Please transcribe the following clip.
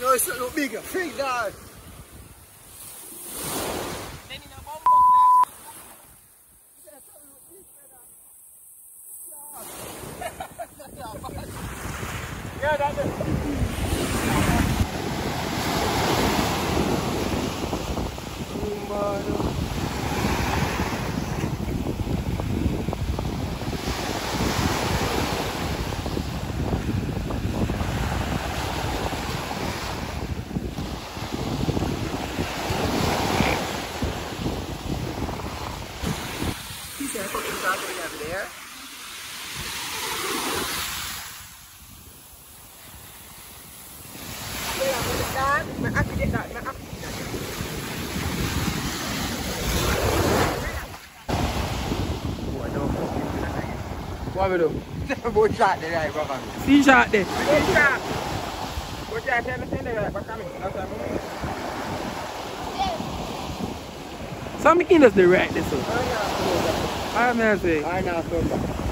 No, it's not big. Big dog. Yeah, that's it. There. What we do? Both shot there, right, brother? See shot there. Both shot. Both shot, tell me there, but come in. Some can just the right this one. I say. I know,